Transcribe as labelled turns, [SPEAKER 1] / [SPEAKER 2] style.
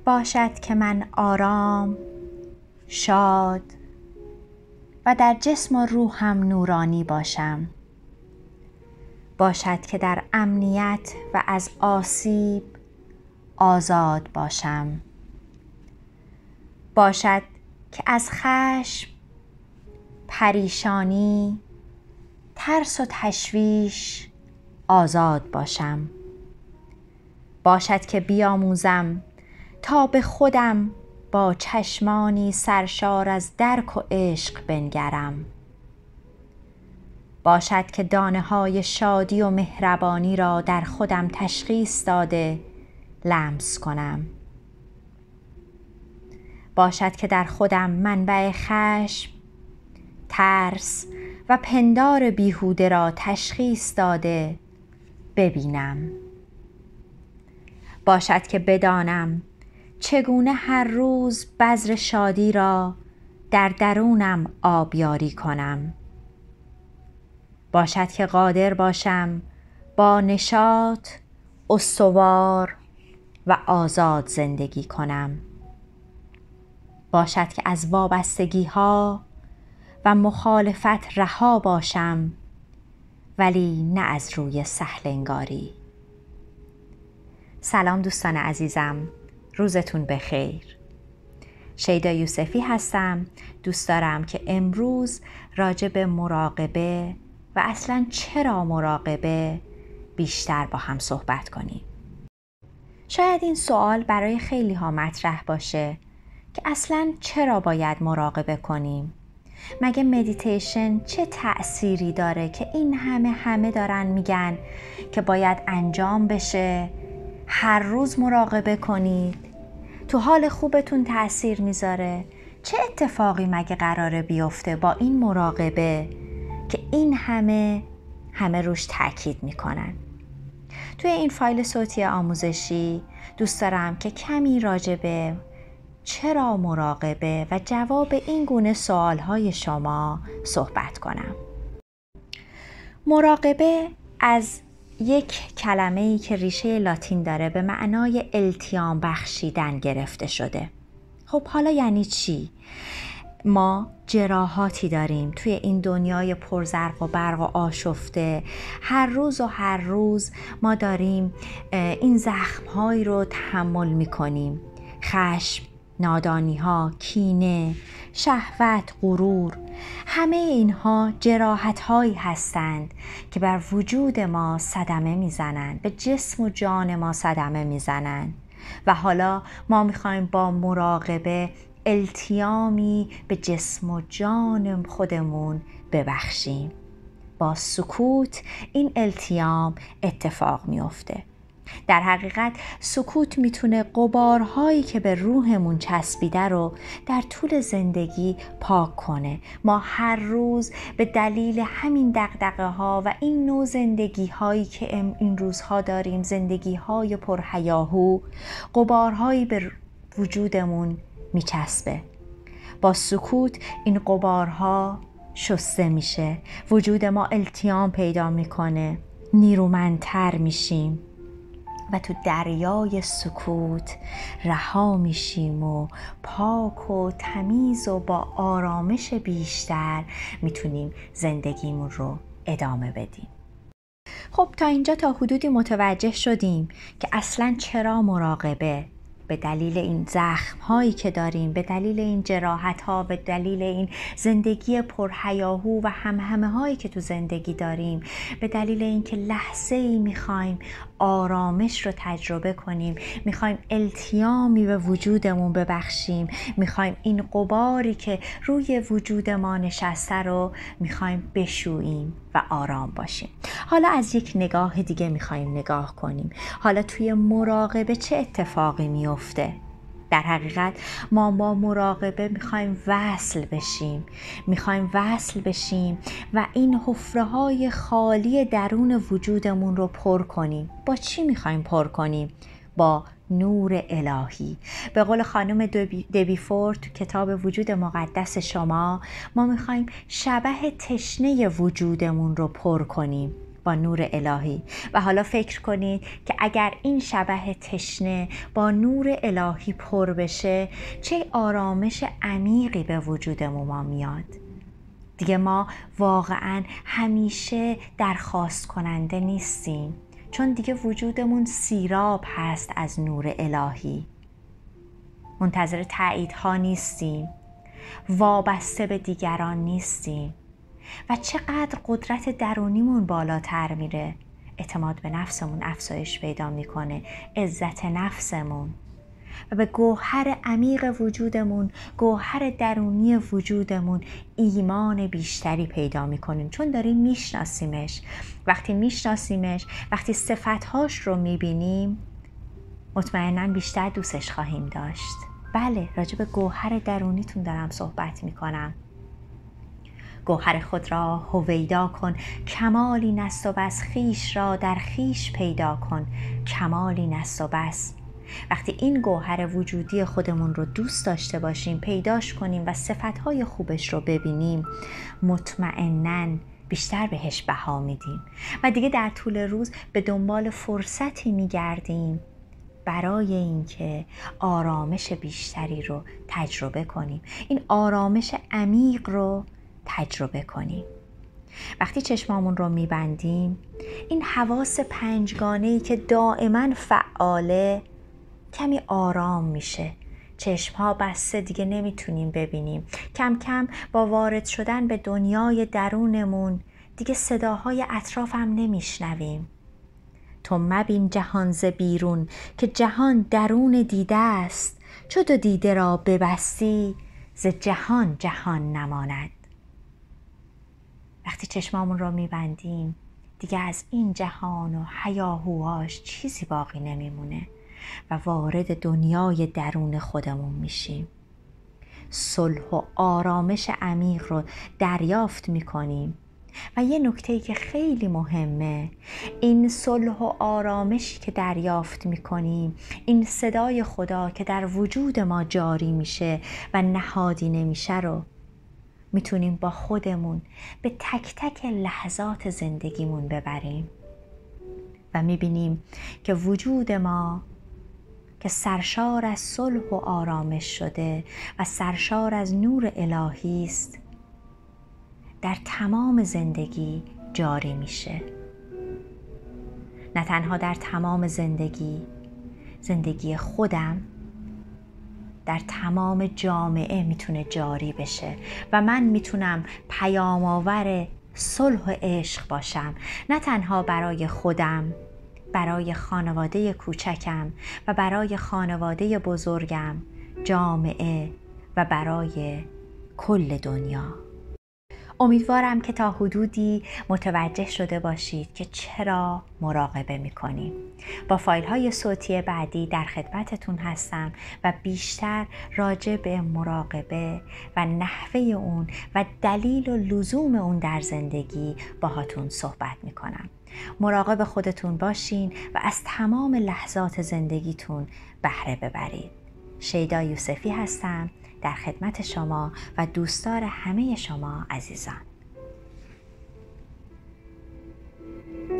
[SPEAKER 1] باشد که من آرام، شاد و در جسم و روحم نورانی باشم. باشد که در امنیت و از آسیب آزاد باشم. باشد که از خشم، پریشانی، ترس و تشویش آزاد باشم. باشد که بیاموزم تا به خودم با چشمانی سرشار از درک و عشق بنگرم. باشد که دانه‌های شادی و مهربانی را در خودم تشخیص داده لمس کنم. باشد که در خودم منبع خشم، ترس و پندار بیهوده را تشخیص داده ببینم. باشد که بدانم چگونه هر روز بذر شادی را در درونم آبیاری کنم. باشد که قادر باشم با نشاط، استوار و آزاد زندگی کنم. باشد که از وابستگی‌ها و مخالفت رها باشم، ولی نه از روی سهل انگاری. سلام دوستان عزیزم، روزتون بخیر. شیدا یوسفی هستم. دوست دارم که امروز راجع به مراقبه و اصلاً چرا مراقبه بیشتر با هم صحبت کنیم. شاید این سوال برای خیلی ها مطرح باشه که اصلاً چرا باید مراقبه کنیم؟ مگه مدیتیشن چه تأثیری داره که این همه دارن میگن که باید انجام بشه، هر روز مراقبه کنید، تو حال خوبتون تأثیر میذاره؟ چه اتفاقی مگه قراره بیفته با این مراقبه که این همه روش تأکید میکنن؟ توی این فایل صوتی آموزشی دوست دارم که کمی راجع به چرا مراقبه و جواب این گونه سوالهای شما صحبت کنم. مراقبه از یک کلمه‌ای که ریشه لاتین داره به معنای التیام بخشیدن گرفته شده. خب حالا یعنی چی؟ ما جراحاتی داریم توی این دنیای پرزرق و برق و آشفته. هر روز ما داریم این زخم‌هایی رو تحمل می‌کنیم. خشم، نادانی‌ها، کینه، شهوت، غرور، همه اینها جراحت‌هایی هستند که بر وجود ما صدمه میزنند، به جسم و جان ما صدمه میزنند و حالا ما میخوایم با مراقبه التیامی به جسم و جان خودمون ببخشیم. با سکوت این التیام اتفاق میفته. در حقیقت سکوت میتونه غبارهایی که به روحمون چسبیده رو در طول زندگی پاک کنه. ما هر روز به دلیل همین دغدغه ها و این نوع زندگی هایی که این روزها داریم، زندگی های پرهیاهو، غبارهایی به وجودمون میچسبه. با سکوت این غبارها شسته میشه، وجود ما التیام پیدا میکنه، نیرومندتر میشیم و تو دریای سکوت رها میشیم و پاک و تمیز و با آرامش بیشتر میتونیم زندگیمون رو ادامه بدیم. خب تا اینجا تا حدودی متوجه شدیم که اصلاً چرا مراقبه؟ به دلیل این زخم هایی که داریم، به دلیل این جراحت ها، به دلیل این زندگی پرهیاهو و همه هایی که تو زندگی داریم، به دلیل اینکه لحظه ای میخوایم آرامش رو تجربه کنیم، میخوایم التیامی به وجودمون ببخشیم، میخوایم این غباری که روی وجود ما نشسته رو میخوایم بشوییم و آرام باشیم. حالا از یک نگاه دیگه میخوایم نگاه کنیم. حالا توی مراقبه چه اتفاقی میفته؟ در حقیقت ما با مراقبه میخوایم وصل بشیم و این حفره‌های خالی درون وجودمون رو پر کنیم. با چی میخوایم پر کنیم؟ با نور الهی. به قول خانم دبی فورد تو کتاب وجود مقدس شما، ما میخوایم شبح تشنه وجودمون رو پر کنیم با نور الهی. و حالا فکر کنید که اگر این شبح تشنه با نور الهی پر بشه، چه آرامش عمیقی به وجودمون ما میاد. دیگه ما واقعا همیشه درخواست کننده نیستیم، چون دیگه وجودمون سیراب هست از نور الهی. منتظر تاییدها نیستیم، وابسته به دیگران نیستیم و چقدر قدرت درونیمون بالاتر میره. اعتماد به نفسمون افزایش پیدا میکنه، عزت نفسمون، و به گوهر عمیق وجودمون، گوهر درونی وجودمون ایمان بیشتری پیدا میکنیم، چون داریم میشناسیمش. وقتی میشناسیمش، وقتی صفتهاش رو میبینیم، مطمئناً بیشتر دوستش خواهیم داشت. بله، راجع به گوهر درونیتون دارم صحبت میکنم. گوهر خود را هویدا کن، کمالی نست و بس. خویش را در خویش پیدا کن، کمالی نست و بس. وقتی این گوهر وجودی خودمون رو دوست داشته باشیم، پیداش کنیم و صفتهای خوبش رو ببینیم، مطمئناً بیشتر بهش بها میدیم و دیگه در طول روز به دنبال فرصتی میگردیم برای اینکه آرامش بیشتری رو تجربه کنیم، این آرامش عمیق رو تجربه کنیم. وقتی چشمامون رو میبندیم، این حواس پنجگانه‌ای که دائما فعاله کمی آرام میشه. چشمها بسته، دیگه نمیتونیم ببینیم. کم کم با وارد شدن به دنیای درونمون دیگه صداهای اطراف هم نمیشنویم. تو مبین جهان ز بیرون، که جهان درون دیده است. چو تو دیده را ببستی، ز جهان جهان نماند. وقتی چشمامون رو میبندیم، دیگه از این جهان و هیاهوهاش چیزی باقی نمیمونه و وارد دنیای درون خودمون میشیم. صلح و آرامش عمیق رو دریافت میکنیم. و یه نکته‌ای که خیلی مهمه، این صلح و آرامشی که دریافت میکنیم، این صدای خدا که در وجود ما جاری میشه و نهادی نمیشه رو میتونیم با خودمون به تک تک لحظات زندگیمون ببریم و میبینیم که وجود ما که سرشار از صلح و آرامش شده و سرشار از نور الهی است، در تمام زندگی جاری میشه. نه تنها در تمام زندگی خودم، در تمام جامعه میتونه جاری بشه و من میتونم پیام آور صلح و عشق باشم، نه تنها برای خودم، برای خانواده کوچکم و برای خانواده بزرگم، جامعه و برای کل دنیا. امیدوارم که تا حدودی متوجه شده باشید که چرا مراقبه میکنیم. با فایل‌های صوتی بعدی در خدمتتون هستم و بیشتر راجع به مراقبه و نحوه اون و دلیل و لزوم اون در زندگی باهاتون صحبت میکنم. مراقب خودتون باشین و از تمام لحظات زندگیتون بهره ببرید. شیدا یوسفی هستم، در خدمت شما و دوستدار همه شما عزیزان.